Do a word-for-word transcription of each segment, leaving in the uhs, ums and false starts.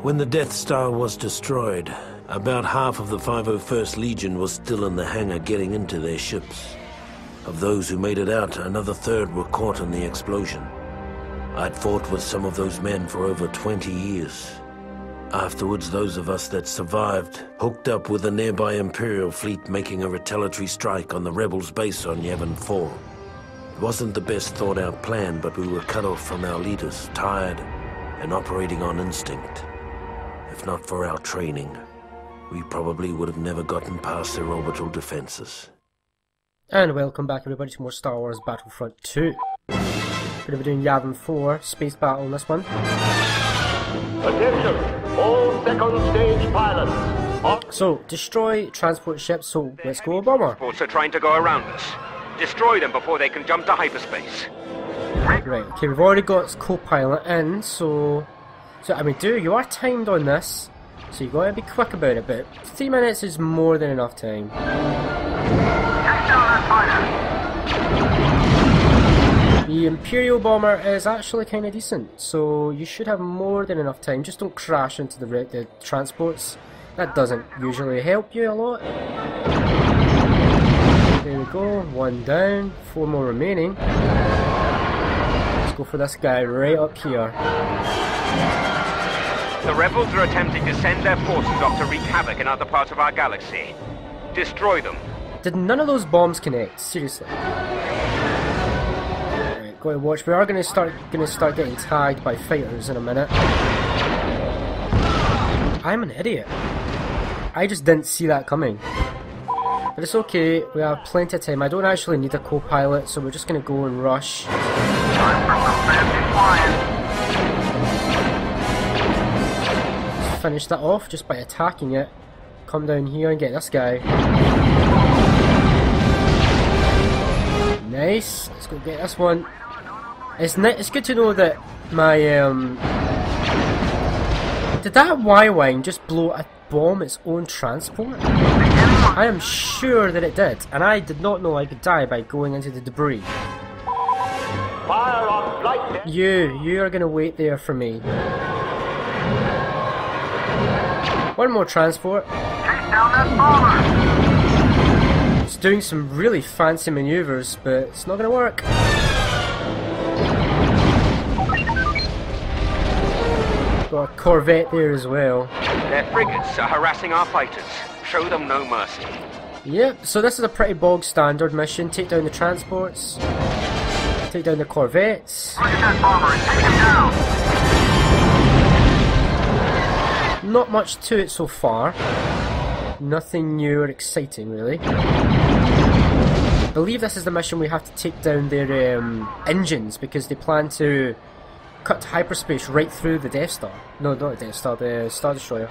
When the Death Star was destroyed, about half of the five oh first Legion was still in the hangar getting into their ships. Of those who made it out, another third were caught in the explosion. I'd fought with some of those men for over twenty years. Afterwards, those of us that survived hooked up with a nearby Imperial fleet making a retaliatory strike on the Rebels' base on Yavin four. It wasn't the best thought-out plan, but we were cut off from our leaders, tired, and operating on instinct. If not for our training, we probably would have never gotten past their orbital defenses. And welcome back everybody to more Star Wars Battlefront two. We're going to be doing Yavin four, space battle on this one. Attention! All second stage pilots! So, destroy transport ships, so let's go bomber. Transports are trying to go around us. Destroy them before they can jump to hyperspace. Right, okay, we've already got co-pilot in, so... So, I mean, do you are timed on this, so you got to be quick about it, but three minutes is more than enough time. The Imperial bomber is actually kind of decent, so you should have more than enough time. Just don't crash into the, the transports. That doesn't usually help you a lot. There we go, one down, four more remaining. Let's go for this guy right up here. The rebels are attempting to send their forces off to wreak havoc in other parts of our galaxy. Destroy them. Did none of those bombs connect? Seriously. Got to watch. We are going to start going to start getting tagged by fighters in a minute. I'm an idiot. I just didn't see that coming. But it's okay. We have plenty of time. I don't actually need a co-pilot, so we're just going to go and rush. Let's finish that off just by attacking it. Come down here and get this guy. Nice. Let's go get this one. It's it's good to know that my um. Did that Y-wing just blow a bomb its own transport? I am sure that it did, and I did not know I could die by going into the debris. Fire on flight deck. You, you are gonna wait there for me. One more transport. Take down that bomber. It's doing some really fancy maneuvers, but it's not gonna work. Got a Corvette there as well. Their frigates are harassing our fighters. Show them no mercy. Yep, so this is a pretty bog standard mission. Take down the transports. Take down the Corvettes. Look at that bomber and take him down. Not much to it so far. Nothing new or exciting really. I believe this is the mission we have to take down their um, engines because they plan to cut to hyperspace right through the Death Star. No, not the Death Star, the Star Destroyer.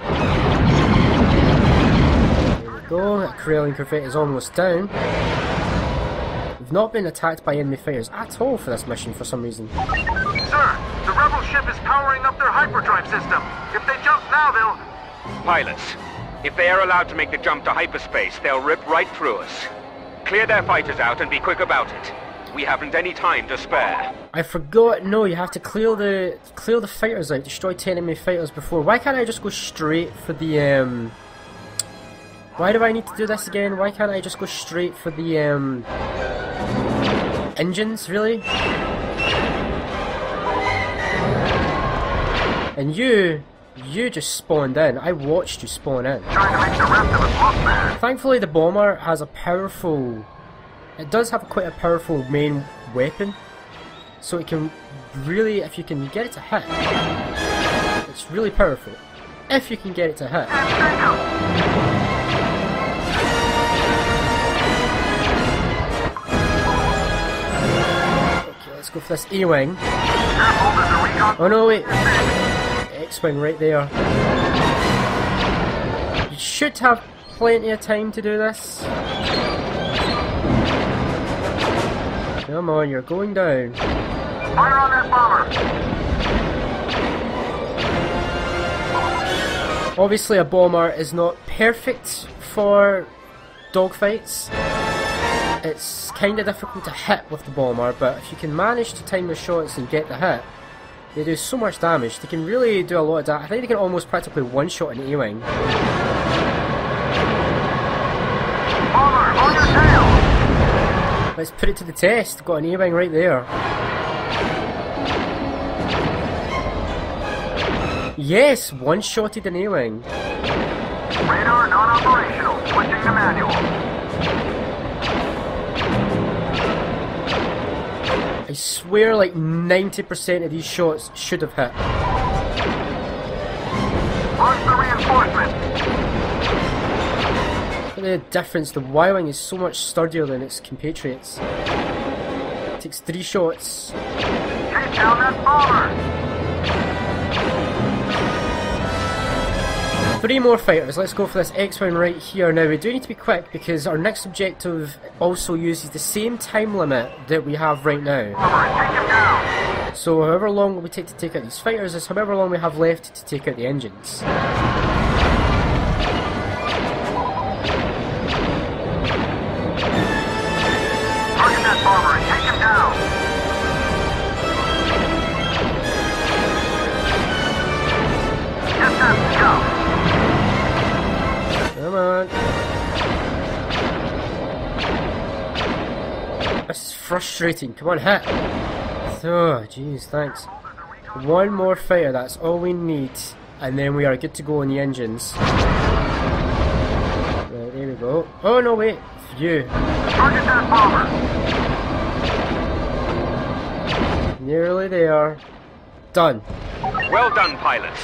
There we go, that Corellian Corvette is almost down. We've not been attacked by enemy fighters at all for this mission for some reason. Sir, the rebel ship is powering up their hyperdrive system. If they jump now, they'll... Pilots, if they are allowed to make the jump to hyperspace, they'll rip right through us. Clear their fighters out and be quick about it. We haven't any time to spare. I forgot, no, you have to clear the clear the fighters out, destroy ten enemy fighters before. Why can't I just go straight for the um why do I need to do this again? Why can't I just go straight for the um engines, really? And you you just spawned in. I watched you spawn in. trying to make the rest of us look bad. Thankfully the bomber has a powerful It does have quite a powerful main weapon, so it can really, if you can get it to hit, it's really powerful. If you can get it to hit. Okay, let's go for this A-wing. Oh no, wait. X-wing right there. You should have plenty of time to do this. Come on, you're going down. Fire on that bomber. Obviously a bomber is not perfect for dogfights. It's kind of difficult to hit with the bomber, but if you can manage to time your shots and get the hit, They do so much damage. They can really do a lot of damage. I think they can almost practically one-shot an A-Wing. Bomber, on your tail! Let's put it to the test. Got an A-Wing right there. Yes, one-shotted an A-Wing. Radar non-operational. Switching to manual. I swear like ninety percent of these shots should have hit. Launch the reinforcement. Look at the difference. The Y-Wing is so much sturdier than its compatriots. It takes three shots. Chase down that bomber. Three more fighters. Let's go for this X-Wing right here. Now we do need to be quick because our next objective also uses the same time limit that we have right now. Bomber, take him down. So however long we take to take out these fighters is however long we have left to take out the engines. Target that bomber and take him down. Get that scout. Come on. This is frustrating. Come on, hit. Oh, jeez, thanks. One more fighter, that's all we need. And then we are good to go on the engines. Right, there we go. Oh, no, wait. Phew. Target that bomber. Nearly there. Done. Well done, pilots.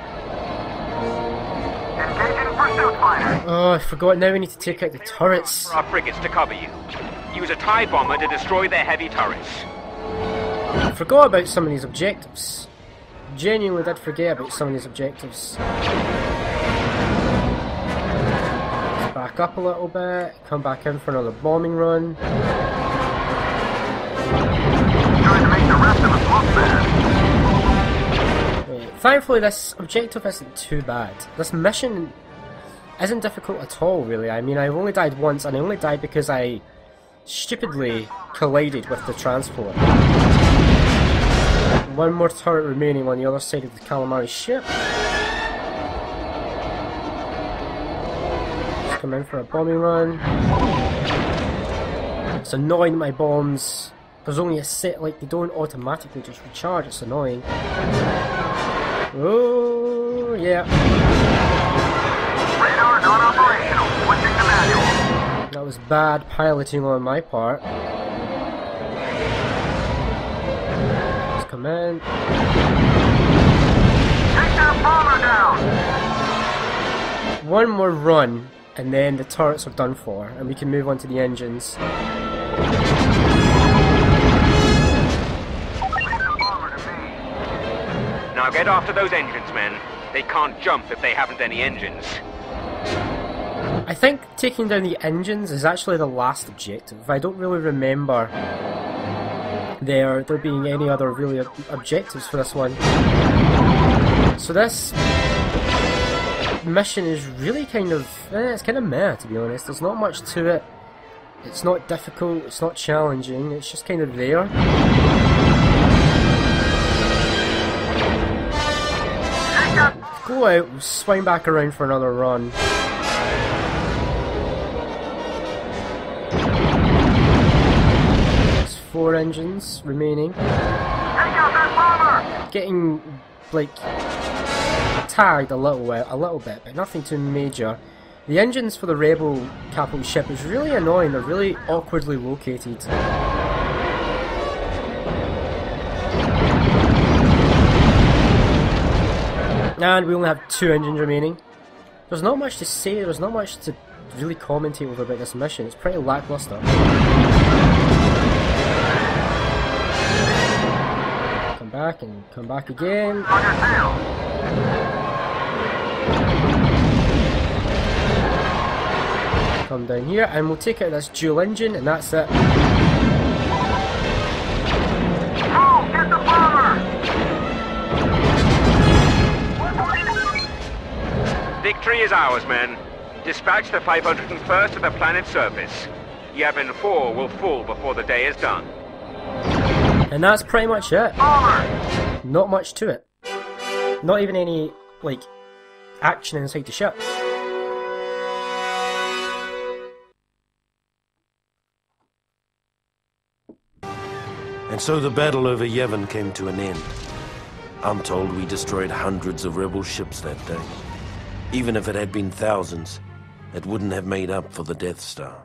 Engaging pursuit fighter. Oh, I forgot. Now we need to take out the turrets. For our frigates to cover you. Use a TIE bomber to destroy their heavy turrets. I forgot about some of these objectives. Genuinely did forget about some of these objectives. Let's back up a little bit. Come back in for another bombing run. Trying to make the rest of us look bad. Right. Thankfully this objective isn't too bad. This mission isn't difficult at all, really. I mean, I've only died once, and I only died because I stupidly collided with the transport. One more turret remaining on the other side of the calamari ship. Just come in for a bombing run. It's annoying that my bombs, there's only a set, like they don't automatically just recharge, it's annoying. Oh, yeah. Radar non-operational. Switching to manual. That was bad piloting on my part. Let's come in. Take that bomber down. One more run, and then the turrets are done for, and we can move on to the engines. Leave the bomber to me. Now get after those engines, men. They can't jump if they haven't any engines. I think taking down the engines is actually the last objective. I don't really remember there there being any other really ob objectives for this one. So this mission is really kind of, eh, it's kind of meh, to be honest. There's not much to it. It's not difficult, it's not challenging, it's just kind of there. Go out, we'll swing back around for another run. There's four engines remaining. Take out that bomber. Getting, like, tagged a little bit, a little bit, but nothing too major. The engines for the Rebel capital ship is really annoying, they're really awkwardly located. And we only have two engines remaining. There's not much to say, there's not much to really commentate over about this mission, it's pretty lackluster. Come back and come back again. On your tail. Come down here and we'll take out this dual engine and that's it. Oh, get the bomber. Victory is ours, men. Dispatch the five hundred and first to the planet's surface. Yavin four will fall before the day is done. And that's pretty much it. Bomber. not much to it. Not even any, like, action inside the ship. And so the battle over Yavin came to an end. I'm told we destroyed hundreds of rebel ships that day. Even if it had been thousands, it wouldn't have made up for the Death Star.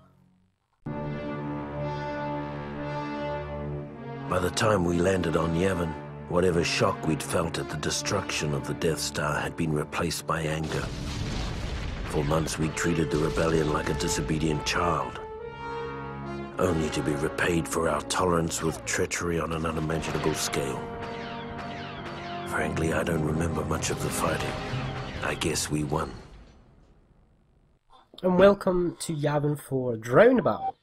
By the time we landed on Yavin, whatever shock we'd felt at the destruction of the Death Star had been replaced by anger. For months we treated the rebellion like a disobedient child, only to be repaid for our tolerance with treachery on an unimaginable scale. Frankly, I don't remember much of the fighting. I guess we won. And welcome to Yavin four Drown Battle.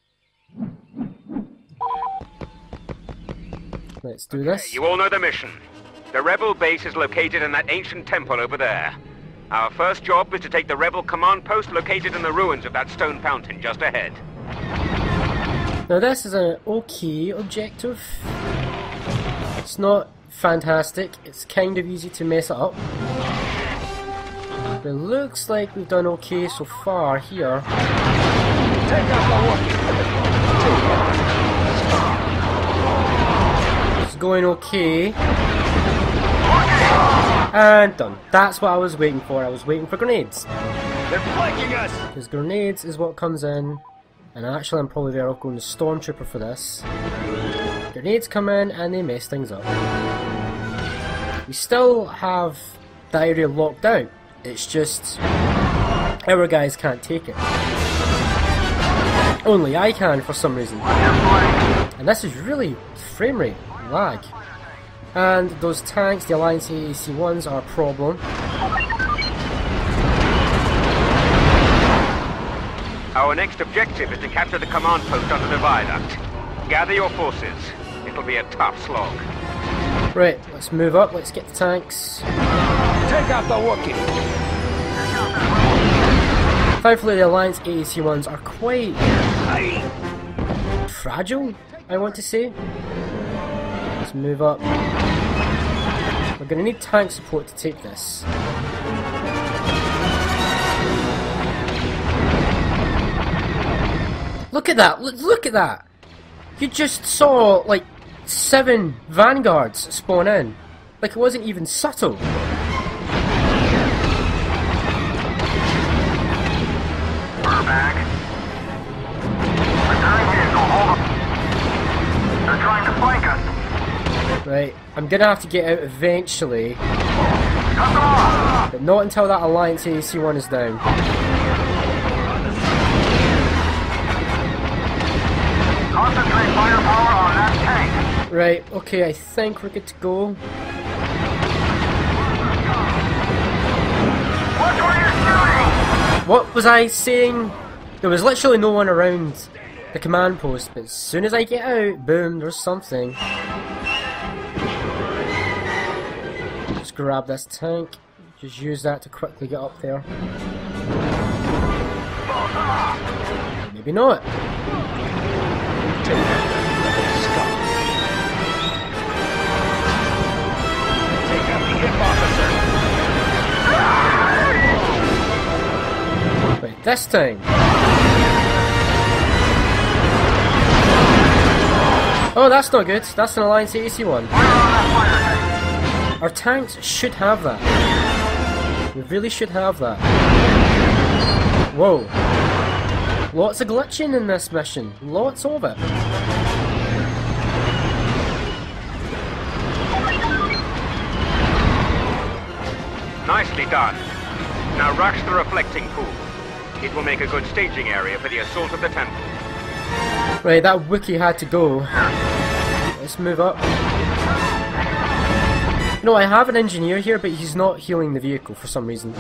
Let's do this. You all know the mission. The rebel base is located in that ancient temple over there. Our first job is to take the rebel command post located in the ruins of that stone fountain just ahead. Now this is an okay objective. It's not fantastic, it's kind of easy to mess it up. It looks like we've done okay so far here. It's going okay. And done. That's what I was waiting for. I was waiting for grenades. They're flanking us! Because grenades is what comes in. And actually I'm probably better off going to Stormtrooper for this. Grenades come in and they mess things up. We still have the area locked down. It's just our guys can't take it. Only I can for some reason. And this is really frame rate lag. And those tanks, the Alliance A A C ones, are a problem. Our next objective is to capture the command post under the viaduct. Gather your forces. It'll be a tough slog. Right, let's move up, let's get the tanks. Take out the Wookiee! Thankfully the Alliance A A C ones are quite fragile, I want to say. Let's move up. We're going to need tank support to take this. Look at that! Look, look at that! You just saw, like, seven vanguards spawn in. Like, it wasn't even subtle. We're back. Returning vehicle, hold up. They're trying to flank us. Right, I'm gonna have to get out eventually. Come on! But not until that Alliance A A C one is down. Concentrate firepower on that tank. Right, okay, I think we're good to go. Watch where you're shooting! What was I saying? There was literally no one around the command post, but as soon as I get out, boom, there's something. Just grab this tank, just use that to quickly get up there. Maybe not. Wait, this time. Oh, that's not good. That's an Alliance A A C one. Our tanks should have that. We really should have that. Whoa. Lots of glitching in this mission. Lots of it. Nicely done. Now rush the reflecting pool. It will make a good staging area for the assault of the temple. Right, that Wookiee had to go. Let's move up. No, I have an engineer here, but he's not healing the vehicle for some reason.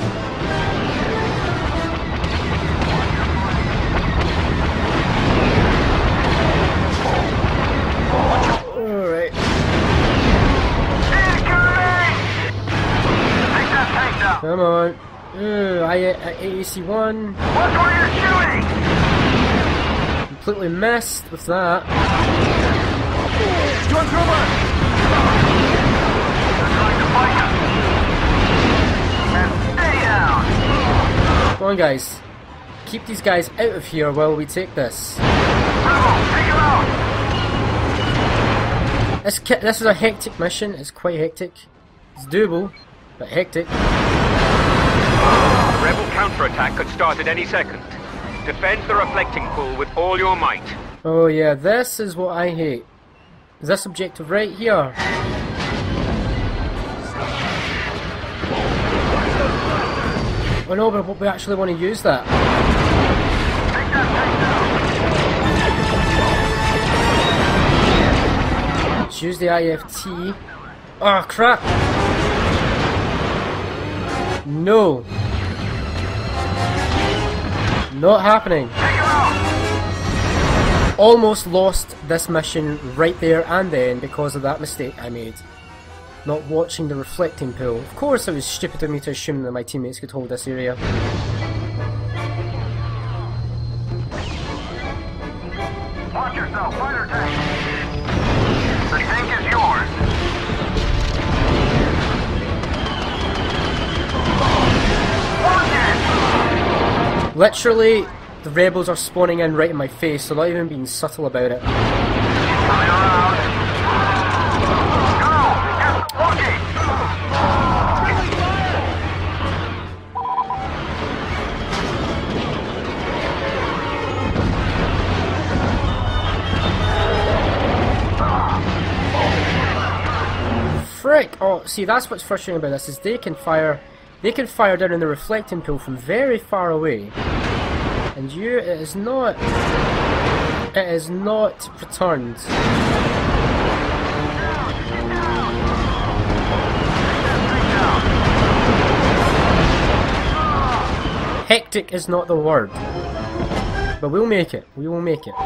Alright. Come on. Uh, I A A C one. Watch where you're shooting! Completely messed with that. on, guys. Keep these guys out of here while we take this. Rebel, take him out! This, this is a hectic mission. It's quite hectic. It's doable, but hectic. The rebel counterattack could start at any second. Defend the reflecting pool with all your might. Oh yeah, this is what I hate. Is this objective right here? Oh no, but we actually want to use that. Take that tank down! Let's use the I F T. Oh crap! No! Not happening. Take him out! Almost lost this mission right there and then because of that mistake I made. Not watching the reflecting pool. Of course it was stupid of me to assume that my teammates could hold this area. Watch yourself, fighter tank! The tank is yours! Watch it! Literally, the rebels are spawning in right in my face, so not even being subtle about it. Coming around! Go! Get lucky! Frick! Oh, see, that's what's frustrating about this, is they can fire, they can fire down in the reflecting pool from very far away. And you, it is not, it is not returned. Hectic is not the word. But we'll make it, we will make it.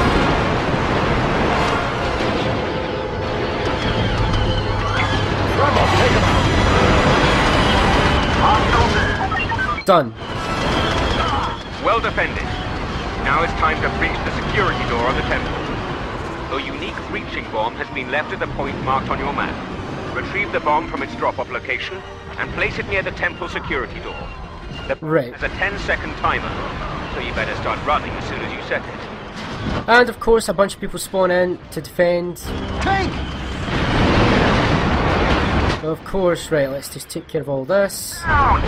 Done. Well defended. Now it's time to breach the security door on the temple. A unique breaching bomb has been left at the point marked on your map. Retrieve the bomb from its drop-off location and place it near the temple security door. The Right. There's a ten second timer, so you better start running as soon as you set it. And of course a bunch of people spawn in to defend. Tank! Of course, right, let's just take care of all this.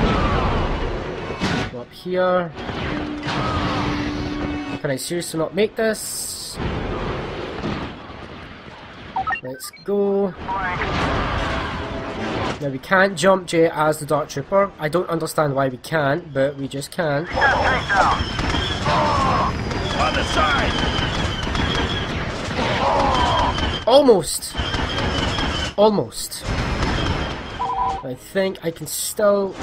Go up here. Can I seriously not make this? Let's go. Now we can't jump J as the Dark Trooper. I don't understand why we can't, but we just can. Get tank down! On the side! Almost! Almost. I think I can still...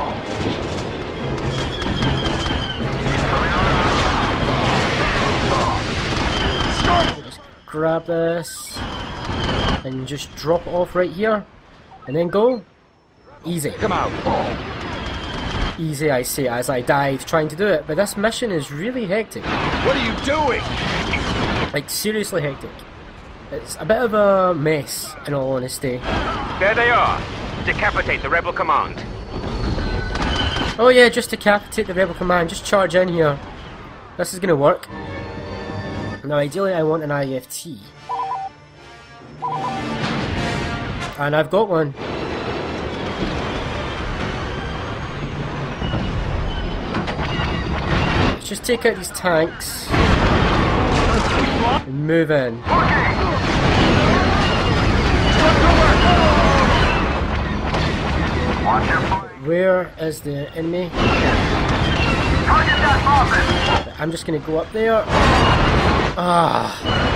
Just grab this and just drop it off right here and then go. Easy. Come out! Easy, I say, as I dive trying to do it, but this mission is really hectic. What are you doing? Like, seriously hectic. It's a bit of a mess, in all honesty. There they are. Decapitate the rebel command. Oh yeah, just decapitate the rebel command, just charge in here. This is gonna work. Now ideally I want an I F T. And I've got one. Let's just take out these tanks. And move in. Where is the enemy? I'm just gonna go up there. Ah.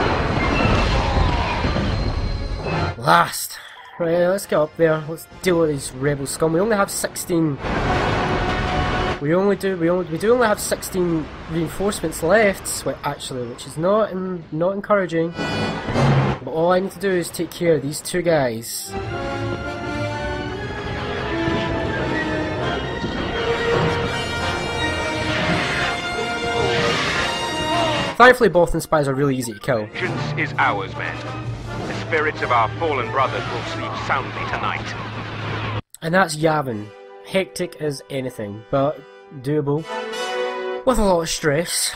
Last. Right, let's get up there. Let's deal with these rebel scum. We only have sixteen. We only do. We only. We do only have sixteen reinforcements left. Well, actually, which is not in, not encouraging. But all I need to do is take care of these two guys. Thankfully, both and spies are really easy to kill. Vengeance is ours, men. The spirits of our fallen brothers will sleep soundly tonight. And that's Yavin. Hectic as anything, but doable. With a lot of stress.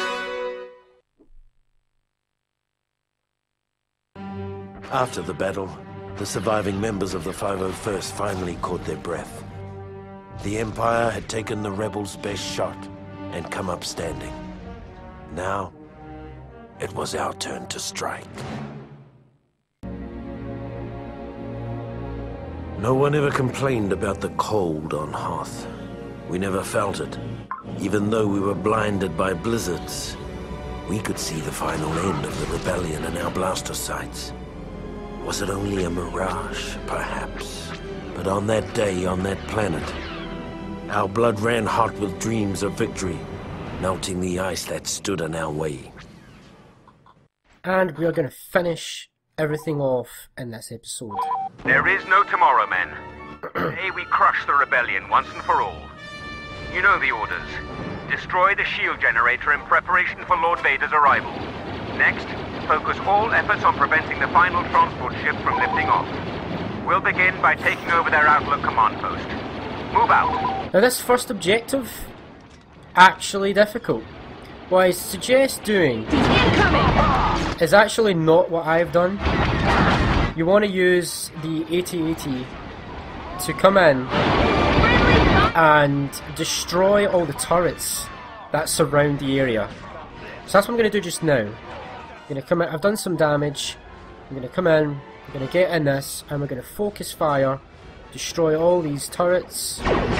After the battle, the surviving members of the five oh first finally caught their breath. The Empire had taken the rebels' best shot and come up standing. Now, it was our turn to strike. No one ever complained about the cold on Hoth. We never felt it. Even though we were blinded by blizzards, we could see the final end of the rebellion in our blaster sights. Was it only a mirage, perhaps? But on that day, on that planet, our blood ran hot with dreams of victory, melting the ice that stood in our way. And we are going to finish everything off in this episode. There is no tomorrow, men. Today we crush the rebellion once and for all. You know the orders. Destroy the shield generator in preparation for Lord Vader's arrival. Next, focus all efforts on preventing the final transport ship from lifting off. We'll begin by taking over their Outlook command post. Move out. Now this first objective, actually difficult. What I suggest doing is actually not what I've done. You want to use the A T A T to come in and destroy all the turrets that surround the area. So that's what I'm going to do just now. I'm going to come in, I've done some damage, I'm going to come in, I'm going to get in this, and we're going to focus fire, destroy all these turrets.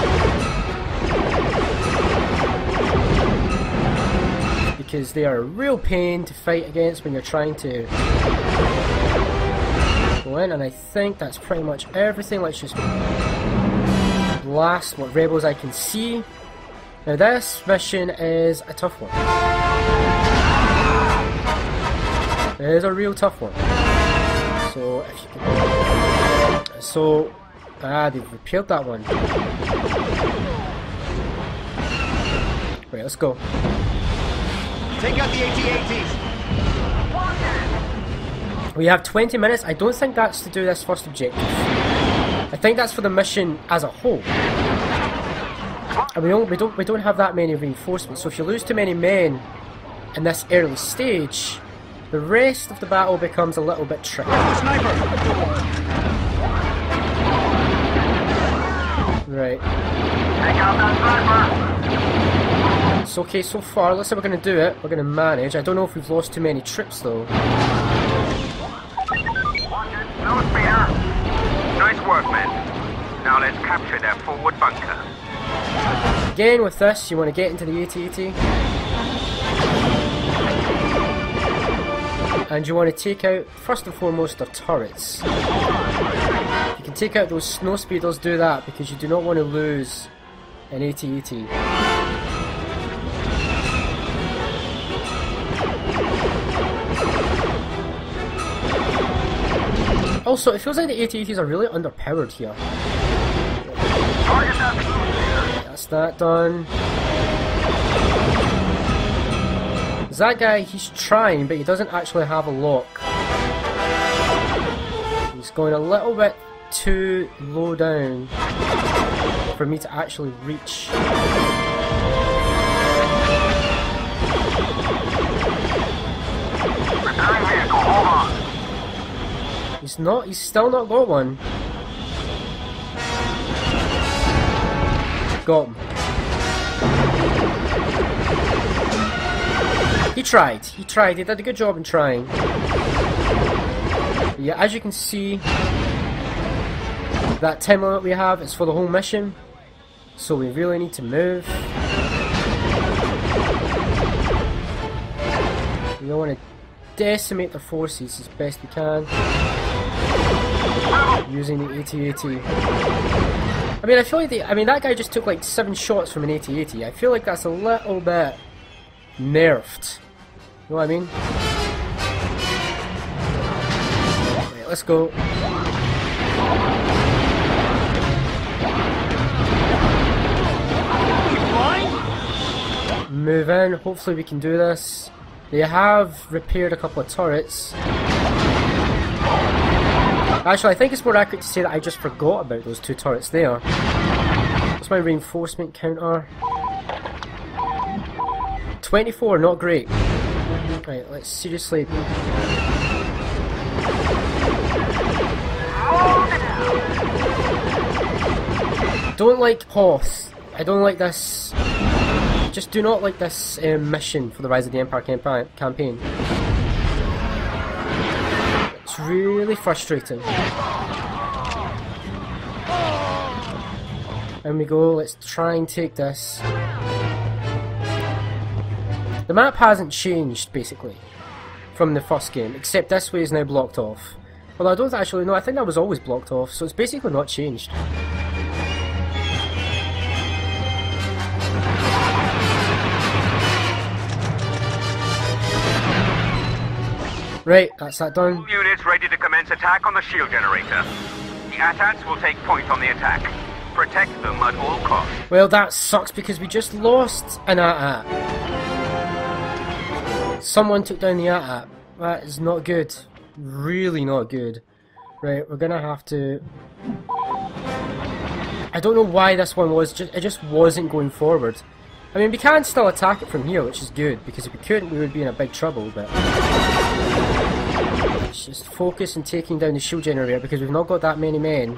Because they are a real pain to fight against when you're trying to go in, and I think that's pretty much everything. Let's just blast what rebels I can see. Now this mission is a tough one. It is a real tough one. So if you can... So ah, they've repaired that one. Right, let's go. Take out the A T A Ts. We have twenty minutes. I don't think that's to do this first objective. I think that's for the mission as a whole. And we don't, we don't, we don't have that many reinforcements. So if you lose too many men in this early stage, the rest of the battle becomes a little bit tricky. Sniper. Right. Take out that sniper. It's okay so far. Let's say we're going to do it. We're going to manage. I don't know if we've lost too many troops though. Watch it. No speeder. Nice work, men. Now let's capture their forward bunker. Again with this, you want to get into the A T A T. And you want to take out, first and foremost, their turrets. You can take out those snow speeders, do that, because you do not want to lose an A T A T. Also, it feels like the A T A Ts are really underpowered here. That's that done. That guy, he's trying, but he doesn't actually have a lock. He's going a little bit too low down for me to actually reach. He's not, he's still not got one. Got him. He tried, he tried, he did a good job in trying. But yeah, as you can see, that time limit we have is for the whole mission, so we really need to move. We want to decimate their forces as best we can, using the A T A T. I mean, I feel like the, I mean that guy just took like seven shots from an A T A T. I feel like that's a little bit nerfed. You know what I mean? Right, let's go. Move in. Hopefully we can do this. They have repaired a couple of turrets. Actually, I think it's more accurate to say that I just forgot about those two turrets there. What's my reinforcement counter? twenty-four, not great. Right, let's seriously... Don't like Hoth. I don't like this. Just do not like this um, mission for the Rise of the Empire campa campaign. It's really frustrating. And we go, let's try and take this. The map hasn't changed, basically, from the first game, except this way is now blocked off. Well, I don't actually know, I think that was always blocked off, so it's basically not changed. Right, that's that done. Units ready to commence attack on the shield generator. The A T A Ts will take point on the attack. Protect them at all costs. Well, that sucks because we just lost an A T A T. Someone took down the A T A T. That is not good. Really not good. Right, we're gonna have to... I don't know why this one was, just it just wasn't going forward. I mean, we can still attack it from here, which is good, because if we couldn't, we would be in a big trouble, but... Let's just focus on taking down the shield generator, because we've not got that many men.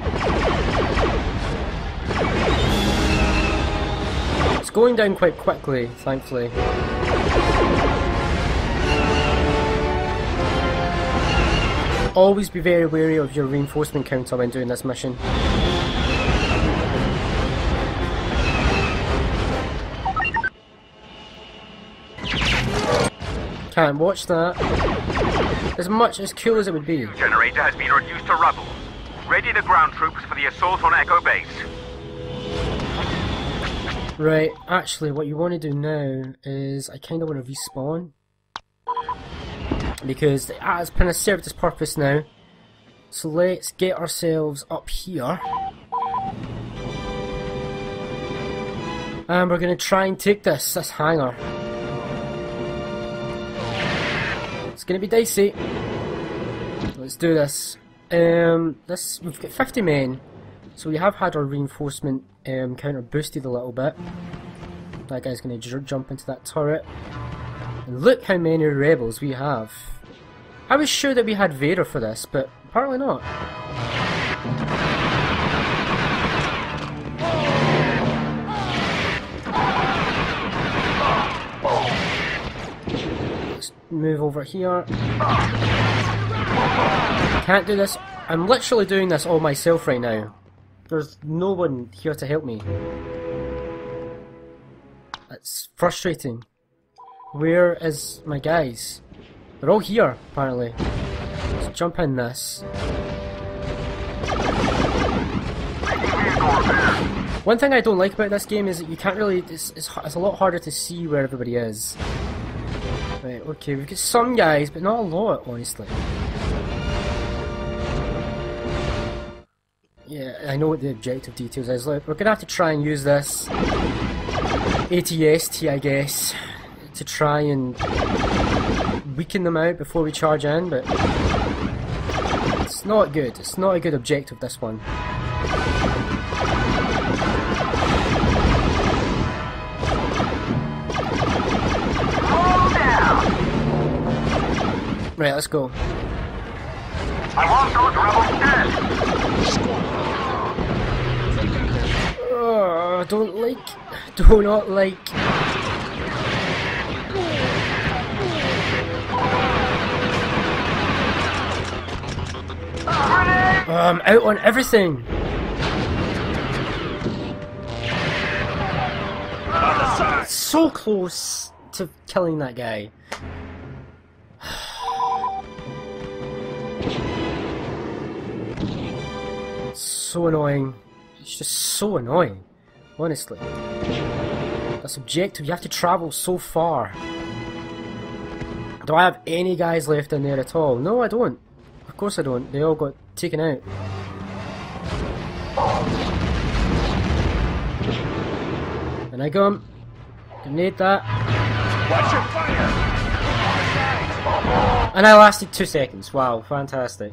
It's going down quite quickly, thankfully. Always be very wary of your reinforcement counter when doing this mission. Can't watch that. As much as cool as it would be. The generator has been reduced to rubble. Ready the ground troops for the assault on Echo Base. Right, actually what you want to do now is I kind of want to respawn. Because it has kind of served its purpose now. So let's get ourselves up here. And we're going to try and take this, this hangar. It's going to be dicey. Let's do this. Um, this we've got fifty men. So we have had our reinforcement um, counter boosted a little bit. That guy's going to jump into that turret. And look how many rebels we have. I was sure that we had Vader for this, but apparently not. Let's move over here. Can't do this. I'm literally doing this all myself right now. There's no one here to help me. That's frustrating. Where is my guys? They're all here, apparently. Let's jump in this. One thing I don't like about this game is that you can't really... It's, it's, it's a lot harder to see where everybody is. Right, okay, we've got some guys, but not a lot, honestly. Yeah, I know what the objective details is. Look, we're going to have to try and use this A T S T, I guess, to try and weaken them out before we charge in, but it's not good. It's not a good objective, this one. Right, let's go. I want those rebels dead! Oh, I don't like... Do not like... Oh, I'm out on everything! So close to killing that guy. So annoying. It's just so annoying. Honestly. This objective, you have to travel so far. Do I have any guys left in there at all? No, I don't. Of course I don't. They all got taken out. And I got him. Grenade that. Watch your fire! And I lasted two seconds. Wow, fantastic.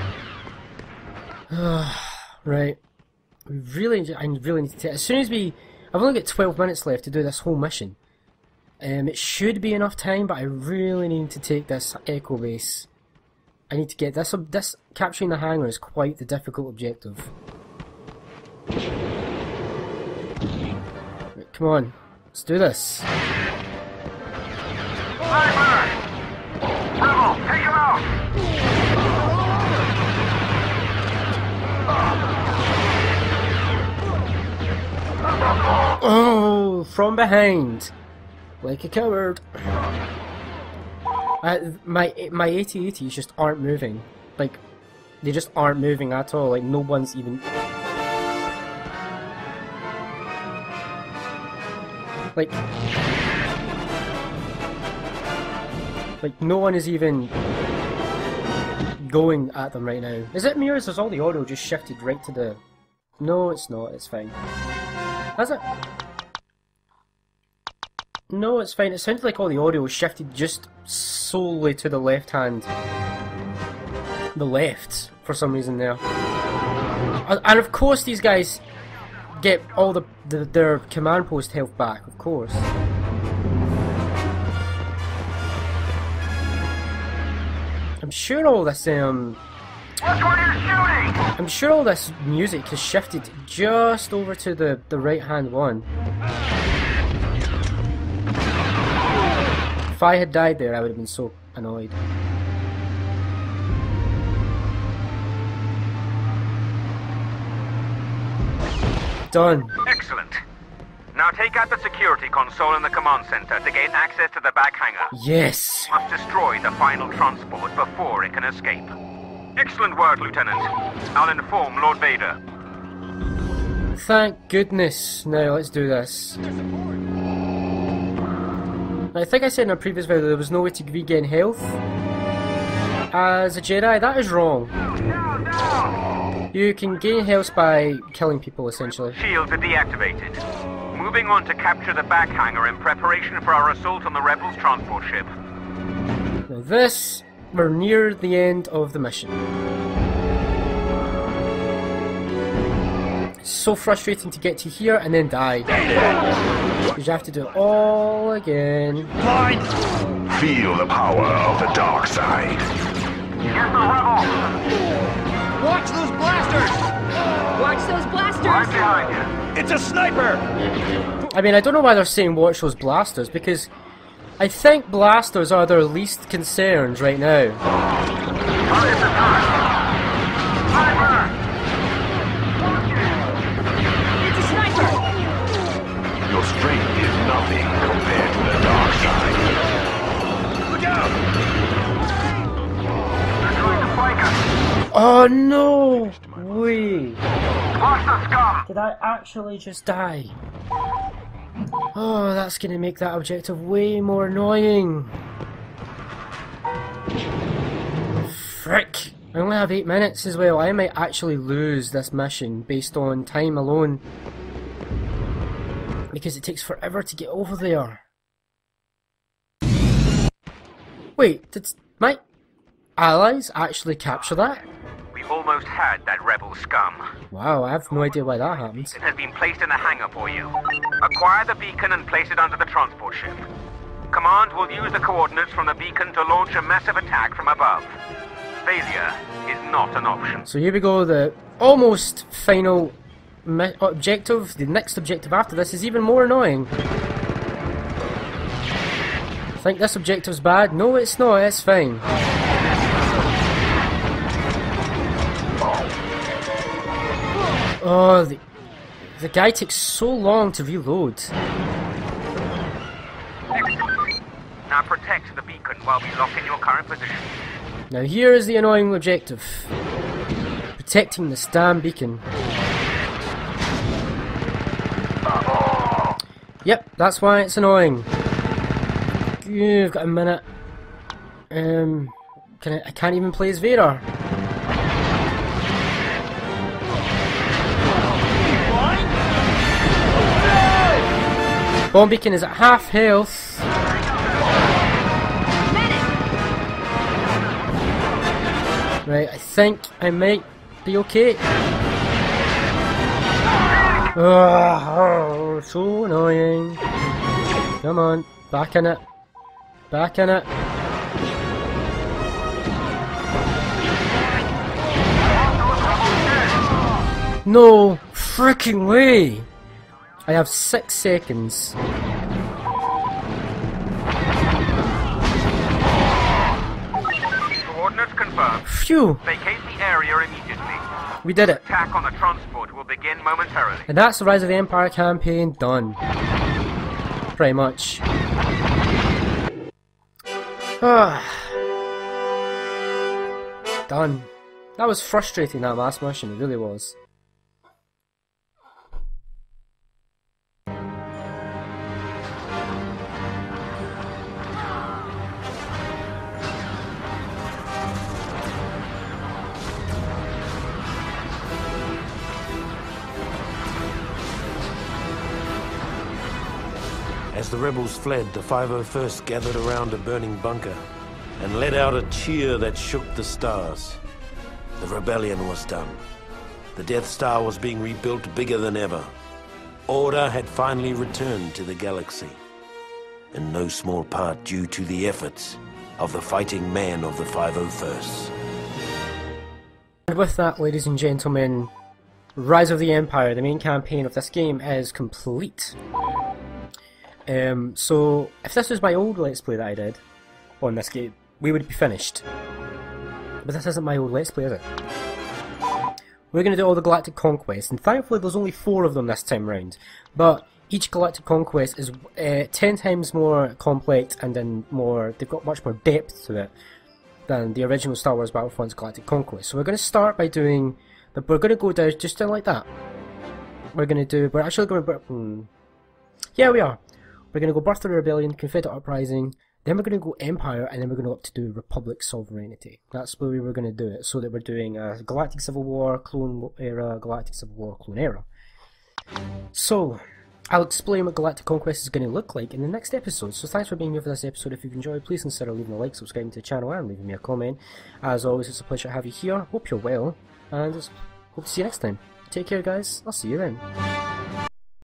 Right. We really, I really need to take... As soon as we... I've only got twelve minutes left to do this whole mission. Um, it should be enough time, but I really need to take this Echo base. I need to get this. This capturing the hangar is quite the difficult objective. Right, come on, let's do this. Sniper! Rebel, take him out! Oh, from behind, like a coward. Uh, my my AT ATs just aren't moving. Like, they just aren't moving at all. Like, no one's even. Like, like no one is even going at them right now. Is it me or is all the audio just shifted right to the? No, it's not. It's fine. Has it? No, it's fine. It sounded like all the audio was shifted just solely to the left hand. The left, for some reason there. And of course these guys get all the, the their command post health back, of course. I'm sure all this, um... Watch where you're shooting! I'm sure all this music has shifted just over to the, the right hand one. If I had died there, I would have been so annoyed. Done. Excellent. Now take out the security console in the command center to gain access to the back hangar. Yes. You must destroy the final transport before it can escape. Excellent work, Lieutenant. I'll inform Lord Vader. Thank goodness. Now let's do this. I think I said in a previous video there was no way to regain health as a Jedi. That is wrong. You can gain health by killing people, essentially. Shields are deactivated. Moving on to capture the back hangar in preparation for our assault on the Rebels' transport ship. Now this, we're near the end of the mission. It's so frustrating to get to here and then die. Because you have to do it all again. Fine! Feel the power of the dark side. Get the rebel! Watch those blasters! Watch those blasters! Right behind you. It's a sniper! I mean, I don't know why they're saying watch those blasters, because I think blasters are their least concerns right now. Hurry at the time! Sniper! It's a sniper! Your strength is nothing compared to the dark side. Look out! They're trying to flank us! Oh no! Wait. Watch the scum! Did I actually just die? Oh, that's gonna make that objective way more annoying. Frick! I only have eight minutes as well. I might actually lose this mission based on time alone. Because it takes forever to get over there. Wait, did my allies actually capture that? We almost had that Rebel scum. Wow, I have no idea why that happened. It has been placed in the hangar for you. Acquire the beacon and place it under the transport ship. Command will use the coordinates from the beacon to launch a massive attack from above. Failure is not an option. So here we go, the almost final mi objective. The next objective after this is even more annoying. Think this objective's bad? No, it's not, it's fine. Oh, the, the guy takes so long to reload. Now protect the beacon while we lock in your current position. Now here is the annoying objective. Protecting the damn beacon. Yep, that's why it's annoying. You've got a minute. Um, can I, I can't even play as Vader. Bomb beacon is at half health. Right, I think I might be okay. Oh, so annoying. Come on, Back in it. Back in it. No freaking way! I have six seconds. Coordinates confirmed. Phew! Vacate the area immediately. We did it. Attack on the transport will begin momentarily. And that's the Rise of the Empire campaign done. Pretty much. Ah. Done. That was frustrating, that last mission, it really was. As the rebels fled, the five oh first gathered around a burning bunker and let out a cheer that shook the stars. The rebellion was done. The Death Star was being rebuilt bigger than ever. Order had finally returned to the galaxy, in no small part due to the efforts of the fighting men of the five oh first. And with that, ladies and gentlemen, Rise of the Empire, the main campaign of this game, is complete. Um, so, if this was my old Let's Play that I did on this game, we would be finished. But this isn't my old Let's Play, is it? We're going to do all the Galactic Conquests, and thankfully there's only four of them this time round. But each Galactic Conquest is uh, ten times more complex and in more, they've got much more depth to it than the original Star Wars Battlefront's Galactic Conquest. So we're going to start by doing, the, we're going to go down just down like that. We're going to do, we're actually going to, hmm, yeah we are. We're going to go Birth of the Rebellion, Confederate Uprising, then we're going to go Empire, and then we're going to go up to do Republic Sovereignty. That's the way we're going to do it, so that we're doing a Galactic Civil War, Clone Era, Galactic Civil War, Clone Era. So, I'll explain what Galactic Conquest is going to look like in the next episode. So thanks for being here for this episode. If you've enjoyed, please consider leaving a like, subscribing to the channel, and leaving me a comment. As always, it's a pleasure to have you here. Hope you're well, and just hope to see you next time. Take care, guys. I'll see you then.